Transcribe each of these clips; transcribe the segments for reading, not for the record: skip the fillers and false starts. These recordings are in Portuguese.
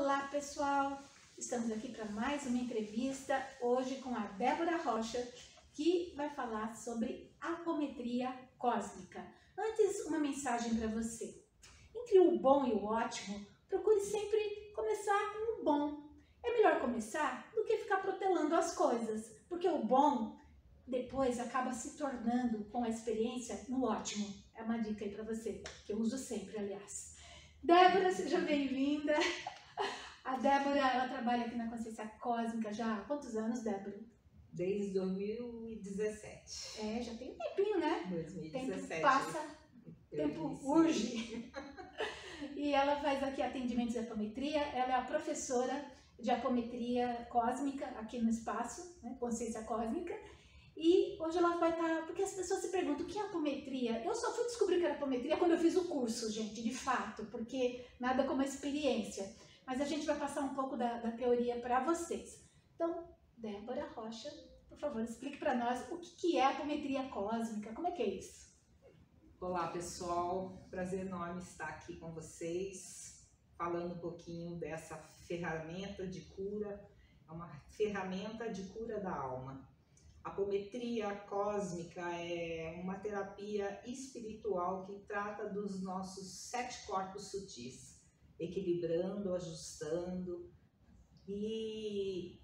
Olá pessoal, estamos aqui para mais uma entrevista, hoje com a Débora Rocha, que vai falar sobre apometria cósmica. Antes, uma mensagem para você. Entre o bom e o ótimo, procure sempre começar com o bom. É melhor começar do que ficar protelando as coisas, porque o bom depois acaba se tornando, com a experiência, no ótimo. É uma dica aí para você, que eu uso sempre, aliás. Débora, seja bem-vinda. A Débora, ela trabalha aqui na Consciência Cósmica já há quantos anos, Débora? Desde 2017. É, já tem um tempinho, né? 2017. Tempo passa, tempo urge. E ela faz aqui atendimentos de apometria, ela é a professora de apometria cósmica aqui no espaço, né? Consciência Cósmica. E hoje ela vai estar, porque as pessoas se perguntam o que é apometria. Eu só fui descobrir que era apometria quando eu fiz o curso, gente, de fato, porque nada como a experiência. Mas a gente vai passar um pouco da teoria para vocês. Então, Débora Rocha, por favor, explique para nós o que é apometria cósmica, como é que é isso? Olá pessoal, prazer enorme estar aqui com vocês, falando um pouquinho dessa ferramenta de cura, é uma ferramenta de cura da alma. A apometria cósmica é uma terapia espiritual que trata dos nossos 7 corpos sutis, equilibrando, ajustando, e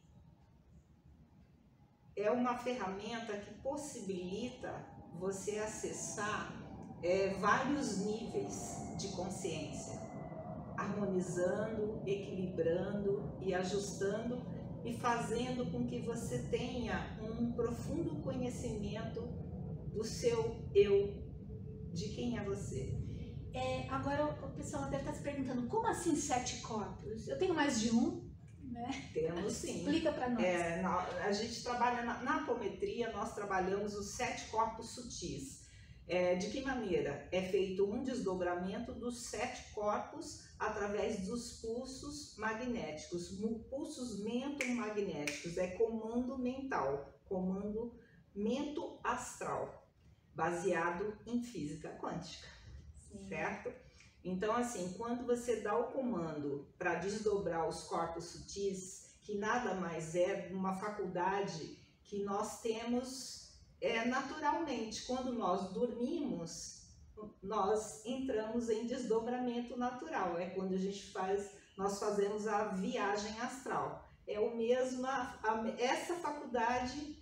é uma ferramenta que possibilita você acessar vários níveis de consciência, harmonizando, equilibrando e ajustando e fazendo com que você tenha um profundo conhecimento do seu eu, de quem é você. Agora o pessoal deve estar se perguntando, como assim 7 corpos? Eu tenho mais de um, né? Temos sim. Explica para nós. A gente trabalha na apometria, nós trabalhamos os 7 corpos sutis. De que maneira? É feito um desdobramento dos 7 corpos através dos pulsos magnéticos, pulsos mentomagnéticos, é comando mental, comando mento-astral, baseado em física quântica. Sim. Certo? Então, assim, quando você dá o comando para desdobrar os corpos sutis, que nada mais é uma faculdade que nós temos naturalmente, quando nós dormimos, nós entramos em desdobramento natural, é quando nós fazemos a viagem astral. É o mesmo, essa faculdade,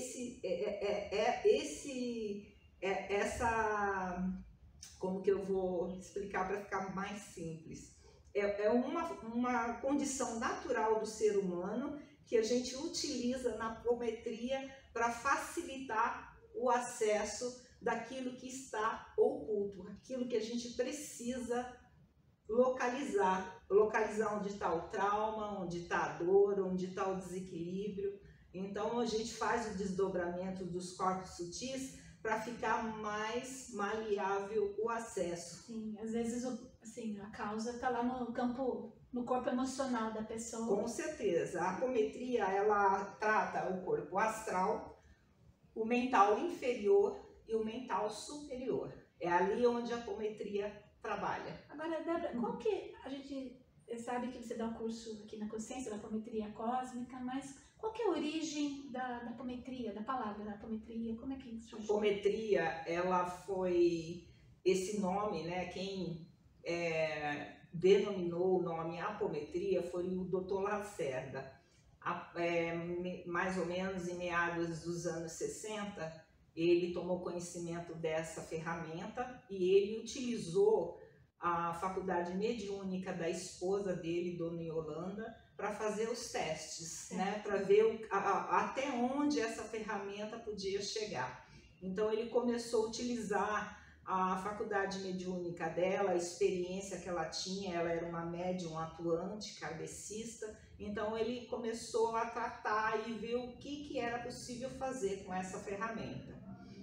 como que eu vou explicar para ficar mais simples? É uma condição natural do ser humano que a gente utiliza na apometria para facilitar o acesso daquilo que está oculto, aquilo que a gente precisa localizar onde está o trauma, onde está a dor, onde está o desequilíbrio. Então a gente faz o desdobramento dos corpos sutis para ficar mais maleável o acesso. Sim, às vezes assim, a causa está lá no campo, no corpo emocional da pessoa. Com certeza. A apometria, ela trata o corpo astral, o mental inferior e o mental superior. É ali onde a apometria trabalha. Agora, Débora, qual que a gente sabe que você dá um curso aqui na Consciência da apometria cósmica, mas qual que é a origem da apometria, da palavra da apometria? Como é que isso surgiu? Apometria, ela foi esse nome, né? Quem denominou o nome apometria foi o Dr. Lacerda. Mais ou menos em meados dos anos 60, ele tomou conhecimento dessa ferramenta e ele utilizou a faculdade mediúnica da esposa dele, Dona Yolanda, para fazer os testes, né, para ver até onde essa ferramenta podia chegar. Então ele começou a utilizar a faculdade mediúnica dela, a experiência que ela tinha, ela era uma médium atuante, kardecista, então ele começou a tratar e ver o que era possível fazer com essa ferramenta.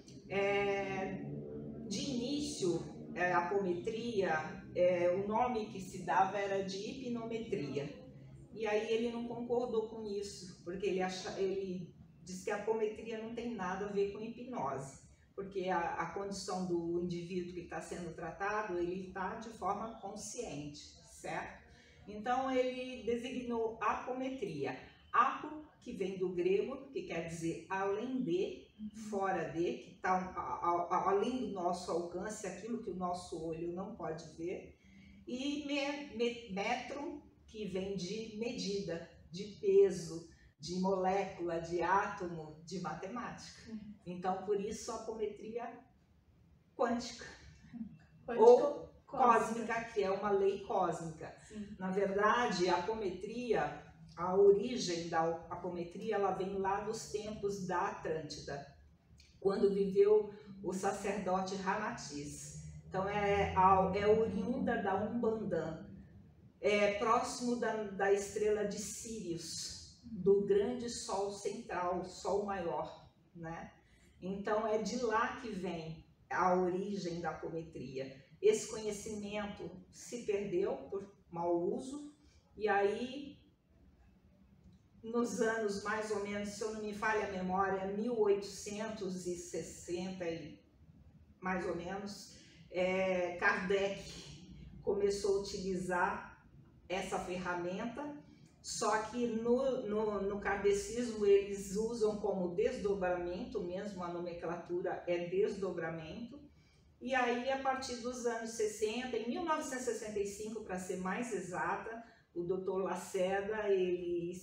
De início, a apometria, o nome que se dava era de hipnometria. E aí ele não concordou com isso, porque ele disse que a apometria não tem nada a ver com hipnose, porque a condição do indivíduo que está sendo tratado, ele está de forma consciente, certo? Então ele designou apometria. Apo, que vem do grego, que quer dizer além de, fora de, que está além do nosso alcance, aquilo que o nosso olho não pode ver. E metron, que vem de medida, de peso, de molécula, de átomo, de matemática. Então, por isso, a apometria quântica. Ou cósmica, que é uma lei cósmica. Sim. Na verdade, a apometria, a origem da apometria, ela vem lá dos tempos da Atlântida, quando viveu o sacerdote Ramatiz. Então, é oriunda da Umbanda, é próximo da estrela de Sírius, do grande sol central, sol maior, né? Então, é de lá que vem a origem da apometria. Esse conhecimento se perdeu por mau uso, e aí, nos anos mais ou menos, se eu não me falha a memória, 1860 e mais ou menos, Kardec começou a utilizar essa ferramenta, só que no kardecismo eles usam como desdobramento, mesmo a nomenclatura é desdobramento. E aí, a partir dos anos 60, em 1965, para ser mais exata, o Dr. Lacerda, ele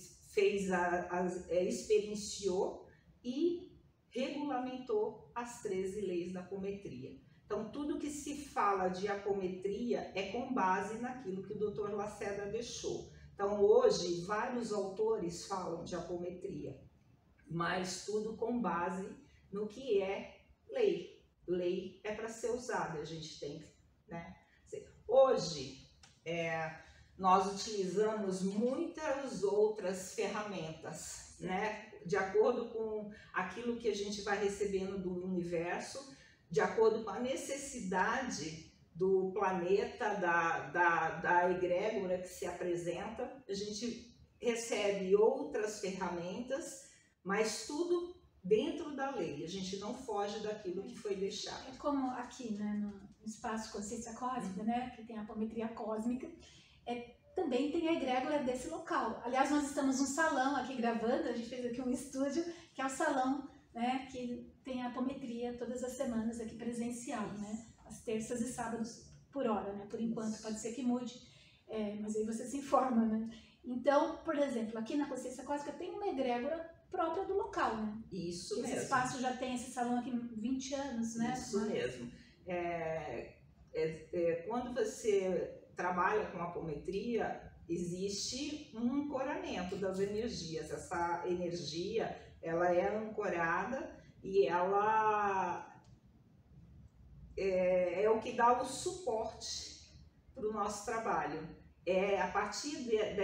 experienciou e regulamentou as 13 leis da apometria. Então, tudo que se fala de apometria é com base naquilo que o Dr. Lacerda deixou. Então, hoje, vários autores falam de apometria, mas tudo com base no que é lei. Lei é para ser usada, a gente tem, né? Hoje, nós utilizamos muitas outras ferramentas, né? De acordo com aquilo que a gente vai recebendo do universo, de acordo com a necessidade do planeta, da egrégora que se apresenta, a gente recebe outras ferramentas, mas tudo dentro da lei, a gente não foge daquilo que foi deixado. É como aqui, né, no espaço Consciência Cósmica, né, que tem a apometria cósmica, também tem a egrégora desse local. Aliás, nós estamos num salão aqui gravando, a gente fez aqui um estúdio, que é o salão, né, que tem a apometria todas as semanas aqui presencial, né, às terças e sábados por hora, né, por enquanto, pode ser que mude, mas aí você se informa, né. Então, por exemplo, aqui na Consciência Cósmica tem uma egrégora própria do local, né? Isso mesmo. Esse espaço já tem esse salão aqui há 20 anos, né? Isso mesmo. Quando você trabalha com apometria, existe um ancoramento das energias. Essa energia, ela é ancorada e ela é o que dá o suporte para o nosso trabalho. A partir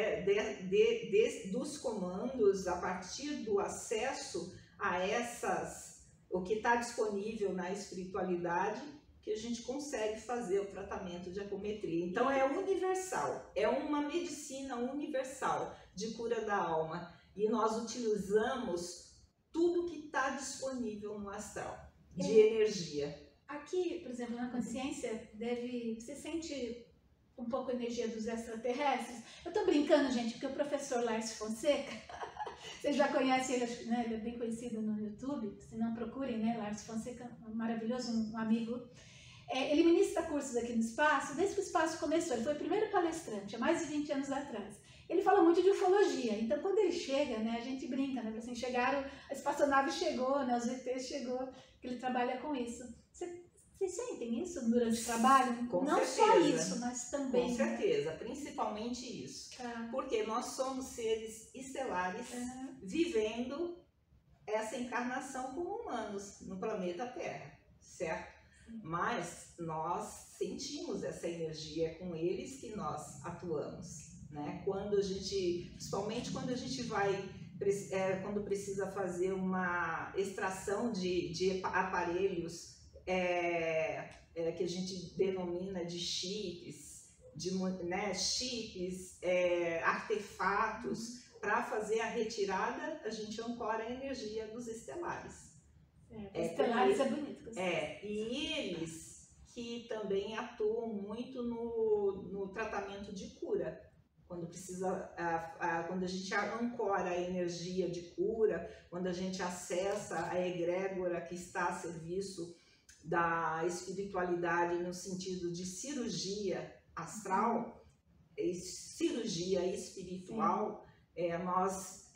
dos comandos, a partir do acesso a o que está disponível na espiritualidade, que a gente consegue fazer o tratamento de apometria. Então é universal, é uma medicina universal de cura da alma, e nós utilizamos tudo que está disponível no astral, de energia. Aqui, por exemplo, na consciência, você sente um pouco a energia dos extraterrestres. Eu tô brincando, gente, porque o professor Lars Fonseca, vocês já conhecem ele, né? Ele é bem conhecido no YouTube, se não procurem, né? Lars Fonseca, maravilhoso, um amigo. Ele ministra cursos aqui no espaço, desde que o espaço começou. Ele foi o primeiro palestrante, há mais de 20 anos atrás. Ele fala muito de ufologia, então quando ele chega, né, a gente brinca, né? Assim, a espaçonave chegou, né? Os ETs chegou, que ele trabalha com isso. Vocês sentem isso durante o trabalho? Com não certeza. Só isso, mas também. Com certeza, principalmente isso. Tá. Porque nós somos seres estelares vivendo essa encarnação como humanos no planeta Terra, certo? Mas nós sentimos essa energia, é com eles que nós atuamos, né? Principalmente quando a gente vai, quando precisa fazer uma extração de aparelhos que a gente denomina de chips, artefatos, para fazer a retirada, a gente ancora a energia dos estelares. Estelares é bonito. E eles que também atuam muito no tratamento de cura, quando precisa, quando a gente ancora a energia de cura, quando a gente acessa a egrégora que está a serviço da espiritualidade no sentido de cirurgia astral, cirurgia espiritual, nós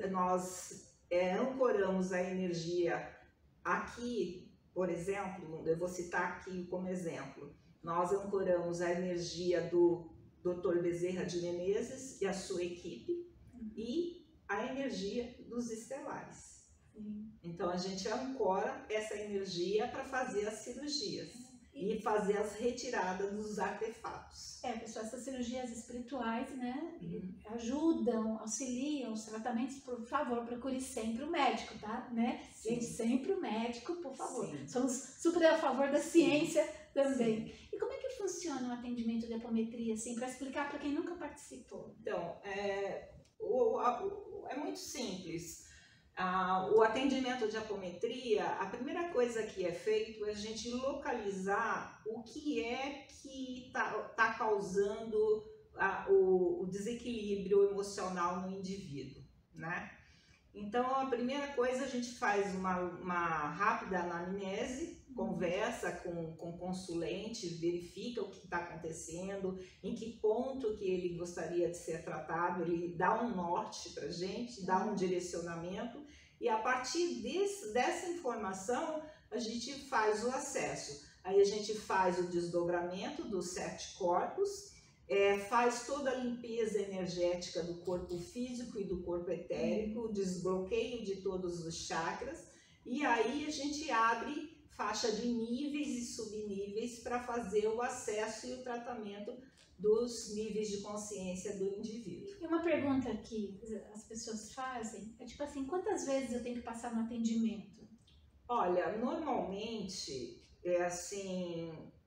ancoramos a energia aqui, por exemplo, eu vou citar aqui como exemplo, nós ancoramos a energia do Dr. Bezerra de Menezes e a sua equipe e a energia dos estelares. Então a gente ancora essa energia para fazer as cirurgias e fazer as retiradas dos artefatos. Pessoal, essas cirurgias espirituais, né, ajudam, auxiliam os tratamentos. Por favor, procure sempre o médico, tá? Né? Gente, sempre o médico, por favor. Sim. Somos super a favor da ciência também. Sim. E como é que funciona o atendimento de apometria, assim, para explicar para quem nunca participou? Então, é muito simples. O atendimento de apometria, a primeira coisa que é feito é a gente localizar o que é que tá causando o desequilíbrio emocional no indivíduo, né? Então, a primeira coisa, a gente faz uma rápida anamnese, conversa com o consulente, verifica o que está acontecendo, em que ponto que ele gostaria de ser tratado, ele dá um norte para a gente, dá um direcionamento, e a partir dessa informação, a gente faz o acesso. Aí a gente faz o desdobramento dos 7 corpos, faz toda a limpeza energética do corpo físico e do corpo etérico, desbloqueio de todos os chakras, e aí a gente abre faixa de níveis e subníveis para fazer o acesso e o tratamento dos níveis de consciência do indivíduo. E uma pergunta que as pessoas fazem é tipo assim, quantas vezes eu tenho que passar no atendimento? Olha, normalmente é assim,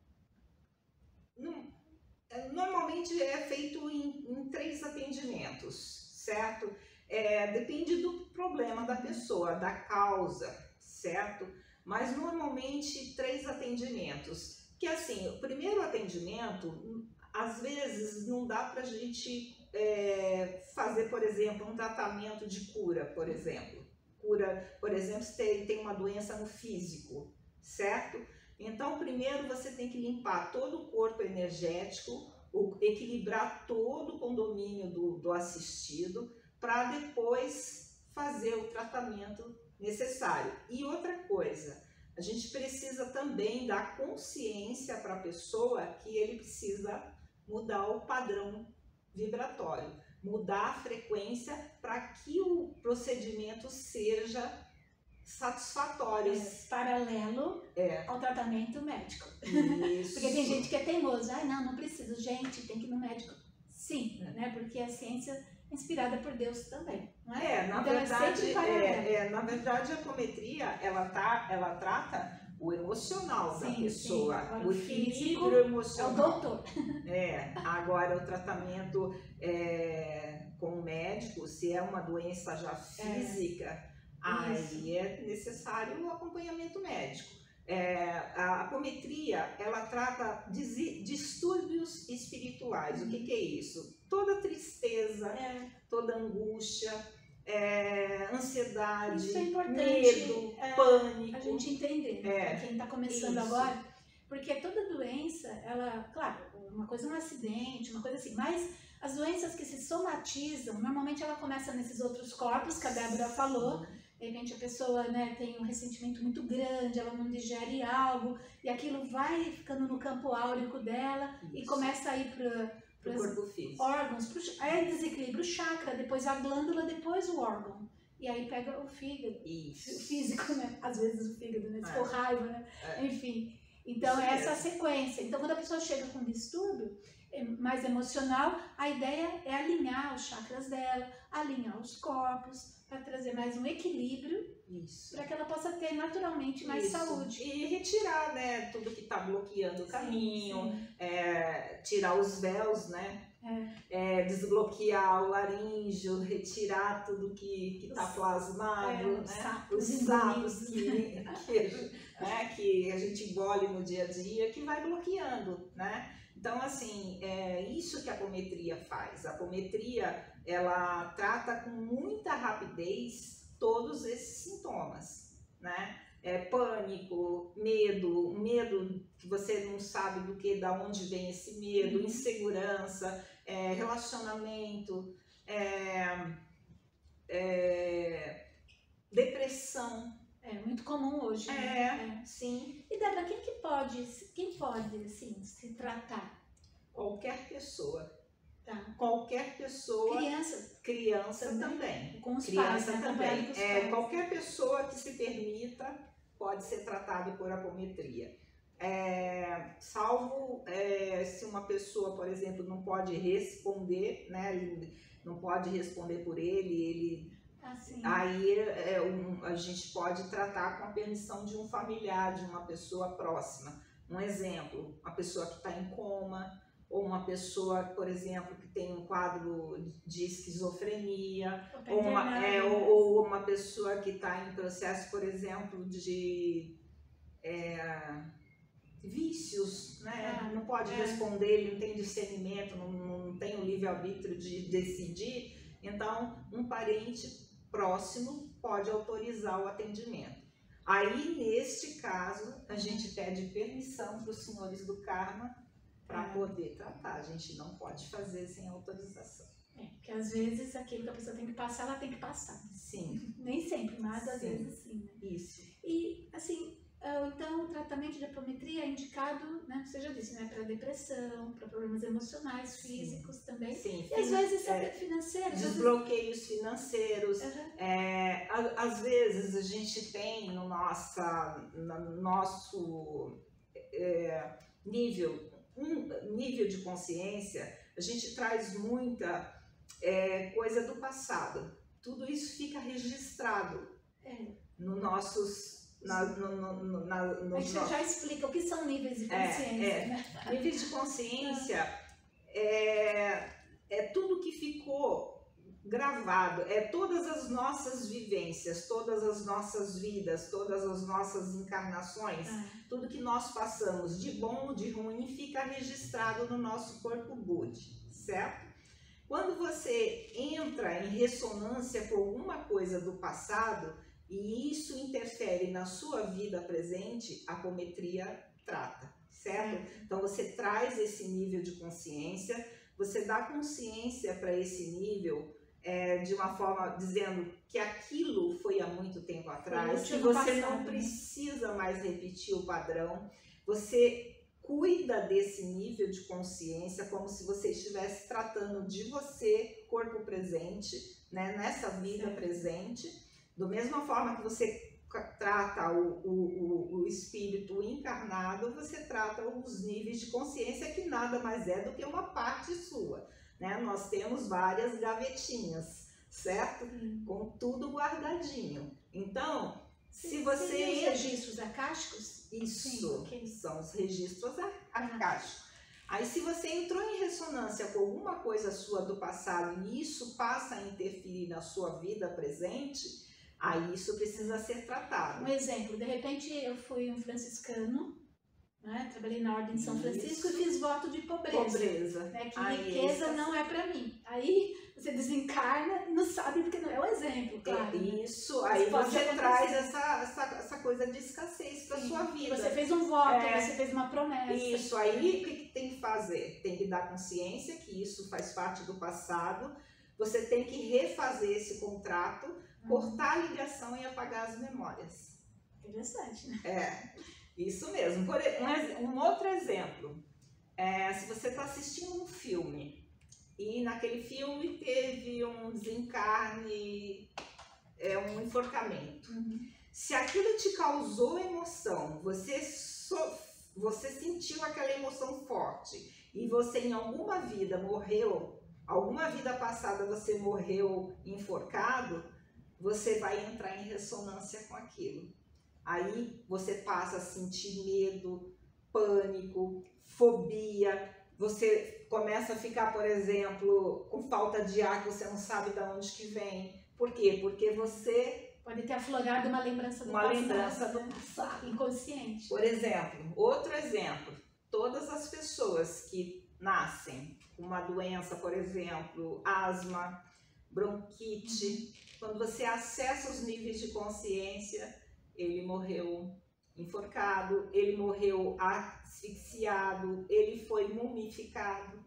normalmente é feito em 3 atendimentos, certo? Depende do problema da pessoa, da causa, certo? Mas normalmente 3 atendimentos. Que assim, o primeiro atendimento, às vezes não dá pra gente fazer, por exemplo, um tratamento de cura, por exemplo. Cura, por exemplo, se tem uma doença no físico, certo? Então, primeiro você tem que limpar todo o corpo energético, equilibrar todo o condomínio do assistido, para depois fazer o tratamento necessário. E outra coisa, a gente precisa também dar consciência para a pessoa que ele precisa mudar o padrão vibratório, mudar a frequência para que o procedimento seja satisfatório. Paralelo ao tratamento médico. Isso. Porque tem gente que é teimoso, não preciso, gente, tem que ir no médico. Sim, né? Porque a ciência é inspirada por Deus também, não é? Na verdade a apometria, ela trata o emocional da pessoa, o equilíbrio emocional. É o doutor. Agora o tratamento com o médico, se é uma doença já física, aí é necessário o acompanhamento médico. A apometria, ela trata distúrbios espirituais. O que é isso? Toda tristeza, toda angústia, ansiedade, medo, pânico. A gente entender, quem está começando agora, porque toda doença, ela, claro, uma coisa é um acidente, uma coisa assim, mas as doenças que se somatizam, normalmente ela começa nesses outros corpos que a Débora falou. De repente a pessoa tem um ressentimento muito grande, ela não digere algo, e aquilo vai ficando no campo áurico dela e começa a ir para os corpo físico. Órgãos, aí desequilibra o chakra, depois a glândula, depois o órgão. E aí pega o fígado, o físico, né? Às vezes o fígado, né? Se for raiva, né? Enfim, então é essa sequência. Então quando a pessoa chega com distúrbio mais emocional, a ideia é alinhar os chakras dela, alinhar os corpos, para trazer mais um equilíbrio, para que ela possa ter naturalmente mais saúde. E retirar, né, tudo que está bloqueando o caminho, tirar os véus, né? Desbloquear o laríngeo, retirar tudo que está plasmado, né? Os sapos que a gente engole no dia a dia, que vai bloqueando, né? Então, assim, é isso que a apometria faz. A apometria, ela trata com muita rapidez todos esses sintomas, né? Pânico, medo que você não sabe da onde vem esse medo, insegurança, relacionamento, depressão. É muito comum hoje. Sim. E Débora, quem pode assim, se tratar? Qualquer pessoa. Tá. Qualquer pessoa. Criança também. Com os criança pais, também. Com os pais. Qualquer pessoa que se permita pode ser tratado por apometria. Salvo se uma pessoa, por exemplo, não pode responder, né? Ele não pode responder por ele. Aí a gente pode tratar com a permissão de um familiar, de uma pessoa próxima. Um exemplo, uma pessoa que está em coma, ou uma pessoa, por exemplo, que tem um quadro de esquizofrenia, ou uma pessoa que está em processo, por exemplo, de vícios, né? Não pode responder, ele não tem discernimento, não tem o livre-arbítrio de decidir. Então, um parente próximo pode autorizar o atendimento. Aí, neste caso, a gente pede permissão para os senhores do karma para poder tratar. A gente não pode fazer sem autorização. Porque às vezes aquilo que a pessoa tem que passar, ela tem que passar. Sim. Nem sempre, mas às vezes sim. Né? Isso. E, assim, então o tratamento de apometria é indicado, né, você já disse, né, para depressão, para problemas emocionais, físicos também. Sim. E às vezes financeiros. Desbloqueios financeiros. Às vezes a gente tem no nosso nível de consciência, a gente traz muita coisa do passado. Tudo isso fica registrado no nossos... A gente já explica o que são níveis de consciência. Né? Níveis de consciência é tudo que ficou gravado, todas as nossas vivências, todas as nossas vidas, todas as nossas encarnações, tudo que nós passamos, de bom ou de ruim, fica registrado no nosso corpo Budi, certo? Quando você entra em ressonância com alguma coisa do passado, e isso interfere na sua vida presente, a apometria trata, certo? Então você traz esse nível de consciência, você dá consciência para esse nível de uma forma dizendo que aquilo foi há muito tempo atrás, que você não precisa mais repetir o padrão, você cuida desse nível de consciência como se você estivesse tratando de você, corpo presente, né, nessa vida presente. Da mesma forma que você trata o espírito encarnado, você trata os níveis de consciência, que nada mais é do que uma parte sua, né? Nós temos várias gavetinhas, certo? Com tudo guardadinho. Então, se você... Os registros acásticos? Isso, são os registros acásticos. Aí, se você entrou em ressonância com alguma coisa sua do passado e isso passa a interferir na sua vida presente, aí isso precisa ser tratado. Um exemplo, de repente eu fui um franciscano, né? Trabalhei na Ordem de São Francisco e fiz voto de pobreza. Né? Que riqueza não é para mim. Aí você desencarna e não sabe porque não é um exemplo, claro. Isso, aí você traz essa coisa de escassez para sua vida. Você fez um voto, você fez uma promessa. Isso, aí o que tem que fazer? Tem que dar consciência que isso faz parte do passado, você tem que refazer esse contrato, cortar a ligação e apagar as memórias. Interessante, né? Isso mesmo. Um outro exemplo, se você está assistindo um filme e naquele filme teve um desencarne, um enforcamento. Se aquilo te causou emoção, você sentiu aquela emoção forte e você em alguma vida morreu, alguma vida passada você morreu enforcado, você vai entrar em ressonância com aquilo. Aí você passa a sentir medo, pânico, fobia, você começa a ficar, por exemplo, com falta de ar que você não sabe de onde que vem. Por quê? Porque você... Pode ter aflorado uma lembrança do passado. Uma lembrança do passado. Inconsciente. Por exemplo, outro exemplo, todas as pessoas que nascem com uma doença, por exemplo, asma, bronquite, quando você acessa os níveis de consciência, ele morreu enforcado, ele morreu asfixiado, ele foi mumificado.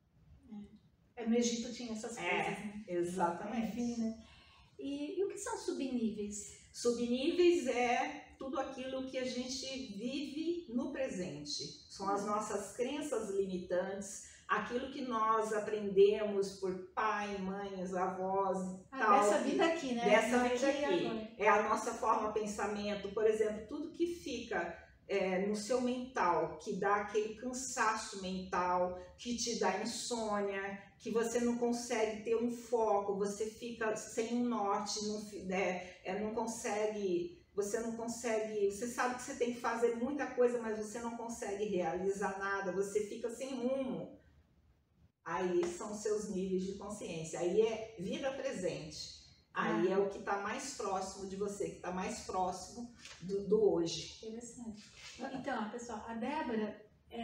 No Egito tinha essas coisas, né? Exatamente. Enfim, né? E o que são subníveis? Subníveis é tudo aquilo que a gente vive no presente. São as nossas crenças limitantes, aquilo que nós aprendemos por pai, mães, avós, tal. Dessa vida aqui, né? Dessa vida aqui. É a nossa forma de pensamento, por exemplo, tudo que fica no seu mental, que dá aquele cansaço mental, que te dá insônia, que você não consegue ter um foco, você fica sem um norte, não consegue, você sabe que você tem que fazer muita coisa, mas você não consegue realizar nada, você fica sem rumo. Aí são seus níveis de consciência, aí é vida presente. Aí é o que está mais próximo de você, que está mais próximo do hoje. Interessante. Então, pessoal, a Débora,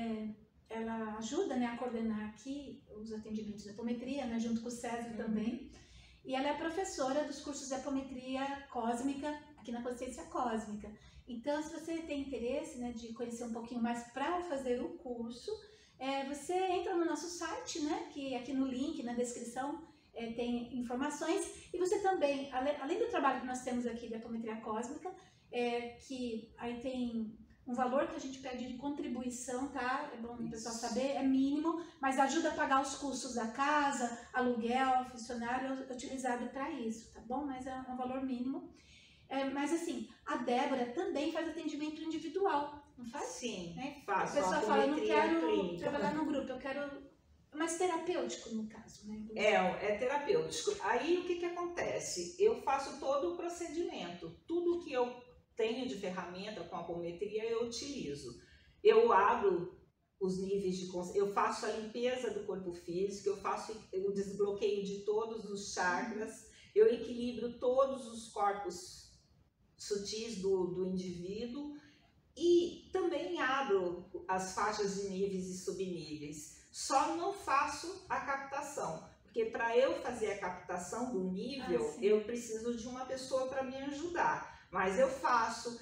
ela ajuda, né, a coordenar aqui os atendimentos de apometria, né, junto com o César também. E ela é professora dos cursos de apometria cósmica aqui na Consciência Cósmica. Então, se você tem interesse, né, de conhecer um pouquinho mais para fazer o curso, você entra no nosso site, né, que aqui no link, na descrição, tem informações. E você também, além do trabalho que nós temos aqui de apometria cósmica, que aí tem um valor que a gente pede de contribuição, tá? É bom o pessoal saber, é mínimo, mas ajuda a pagar os custos da casa, aluguel, funcionário utilizado para isso, tá bom? Mas é um valor mínimo. Mas assim, a Débora também faz atendimento individual, não faz? Sim, né? faço. A pessoa fala, eu não quero trabalhar no grupo, eu quero... Mas terapêutico, no caso, né? É terapêutico. Aí, o que acontece? Eu faço todo o procedimento. Tudo que eu tenho de ferramenta com a apometria, eu utilizo. Eu abro os níveis de consciência, eu faço a limpeza do corpo físico, eu faço o desbloqueio de todos os chakras, eu equilibro todos os corpos sutis do indivíduo e também abro as faixas de níveis e subníveis. Só não faço a captação, porque para eu fazer a captação do nível, eu preciso de uma pessoa para me ajudar. Mas eu faço,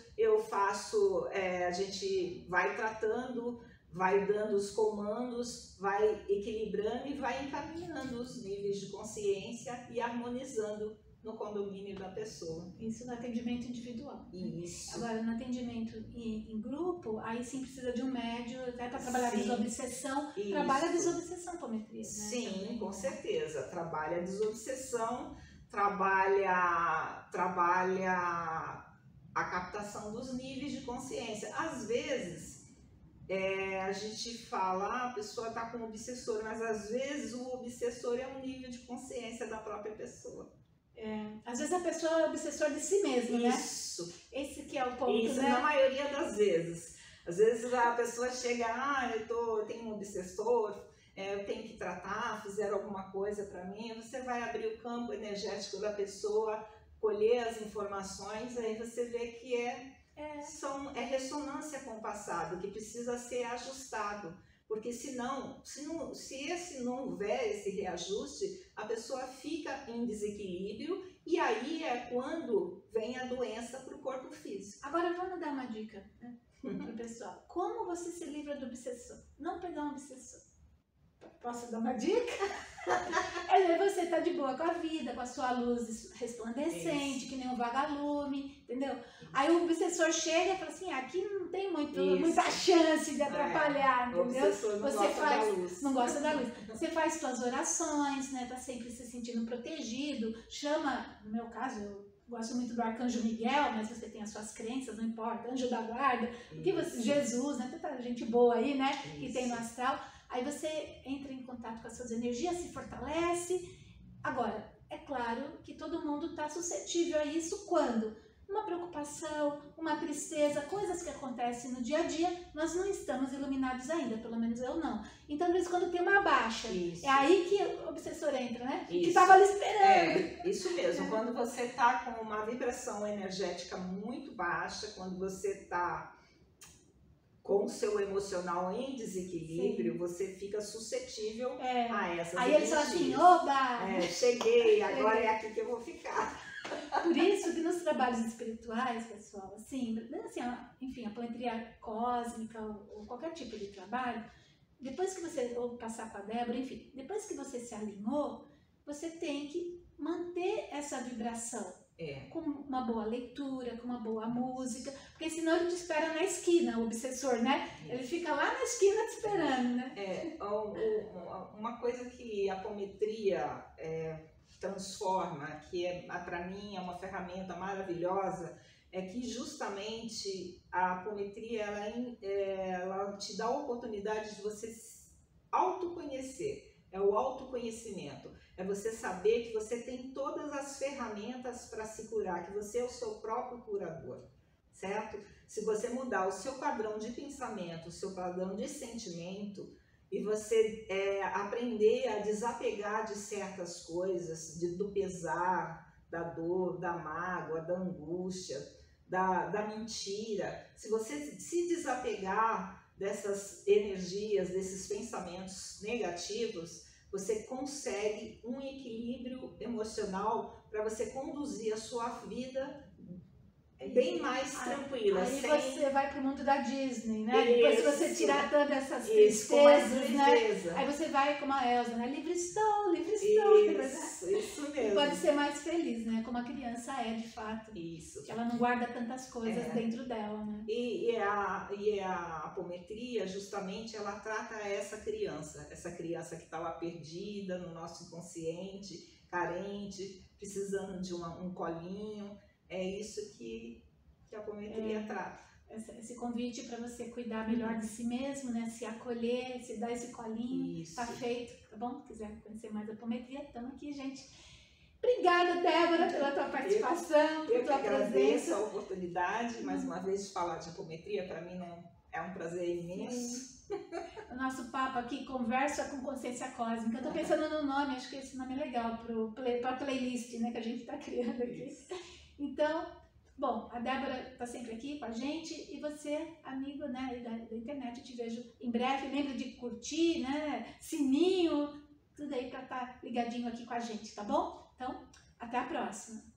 a gente vai tratando, vai dando os comandos, vai equilibrando e vai encaminhando os níveis de consciência e harmonizando no condomínio da pessoa. Isso no atendimento individual. Isso. Agora, no atendimento em grupo, aí sim precisa de um médium, até para trabalhar a desobsessão. Isso. Trabalha a desobsessão, apometria, né? Sim, também. Com certeza. Trabalha a desobsessão, trabalha a captação dos níveis de consciência. Às vezes, a gente fala, a pessoa está com um obsessor, mas às vezes o obsessor é um nível de consciência da própria pessoa. Às vezes a pessoa é obsessor de si mesma, né? Isso. Esse que é o ponto, Isso, né? Na maioria das vezes. Às vezes a pessoa chega, eu tenho um obsessor, eu tenho que tratar, fizeram alguma coisa para mim. Você vai abrir o campo energético da pessoa, colher as informações, aí você vê que é ressonância com o passado, que precisa ser ajustado. Porque se não houver esse reajuste, a pessoa fica em desequilíbrio e aí é quando vem a doença para o corpo físico. Agora vamos dar uma dica, né, para o pessoal. Como você se livra do obsessor? Não pegar um obsessor. Posso dar uma dica? Você tá de boa com a vida, com a sua luz resplandecente, que nem um vagalume, entendeu? Aí o obsessor chega e fala assim, aqui não tem muita chance de atrapalhar, entendeu? Não gosta da luz. Você faz suas orações, né? Tá sempre se sentindo protegido. Chama, no meu caso, eu gosto muito do Arcanjo Miguel, mas você tem as suas crenças, não importa, Anjo da Guarda, porque Jesus, né? Tanta gente boa aí, né? Que tem no astral. Aí você entra em contato com as suas energias, se fortalece. Agora, é claro que todo mundo está suscetível a isso quando uma preocupação, uma tristeza, coisas que acontecem no dia a dia, nós não estamos iluminados ainda, pelo menos eu não. Então, às vezes, quando tem uma baixa, é aí que o obsessor entra, né? Que estava ali esperando. Isso mesmo. Quando você está com uma vibração energética muito baixa, quando você está com o seu emocional em desequilíbrio, você fica suscetível a essas Aí eles falam assim, oba! Cheguei, agora é aqui que eu vou ficar. Por isso que nos trabalhos espirituais, pessoal, assim, enfim, a apometria cósmica ou qualquer tipo de trabalho, depois que você, ou passar para a Débora, enfim, depois que você se alinhou, você tem que manter essa vibração. Com uma boa leitura, com uma boa música, porque senão ele te espera na esquina, o obsessor, né? Isso. Ele fica lá na esquina te esperando, né? Uma coisa que a apometria transforma, que para mim é uma ferramenta maravilhosa, é que justamente a apometria ela te dá a oportunidade de você se autoconhecer. É o autoconhecimento, é você saber que você tem todas as ferramentas para se curar, que você é o seu próprio curador, certo? Se você mudar o seu padrão de pensamento, o seu padrão de sentimento, e você aprender a desapegar de certas coisas, do pesar, da dor, da mágoa, da angústia, da mentira, se você se desapegar dessas energias, desses pensamentos negativos, você consegue um equilíbrio emocional para você conduzir a sua vida bem mais tranquila. Aí você vai para o mundo da Disney, né? Isso. Depois você tirar todas essas tristezas, né? Aí você vai como a Elsa, né? Livre estou, livre estou. Isso mesmo. E pode ser mais feliz, né? Como a criança é, de fato. Isso. Que ela não guarda tantas coisas dentro dela, né? E a apometria, justamente, ela trata essa criança que está lá perdida no nosso inconsciente, carente, precisando de um colinho. É isso que a apometria trata. Esse convite para você cuidar melhor de si mesmo, né? Se acolher, se dar esse colinho. Isso. Tá feito, tá bom? Se quiser conhecer mais a apometria, estamos aqui, gente. Obrigada, Débora, pela tua participação, pela tua presença. Eu agradeço a oportunidade, mais uma vez, de falar de apometria. Para mim é um prazer imenso. O nosso papo aqui, Conversa com Consciência Cósmica. Eu tô pensando no nome, acho que esse nome é legal para a playlist, né, que a gente está criando aqui. Isso. Então, bom, a Débora está sempre aqui com a gente e você, amigo, né, da internet, eu te vejo em breve. Lembra de curtir, né, sininho, tudo aí para estar ligadinho aqui com a gente, tá bom? Então, até a próxima!